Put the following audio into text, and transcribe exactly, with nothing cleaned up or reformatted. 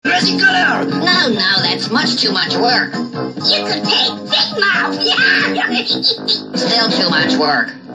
Crazy color! No, no, that's much too much work. You could paint Big Mouth. Yeah. Still too much work.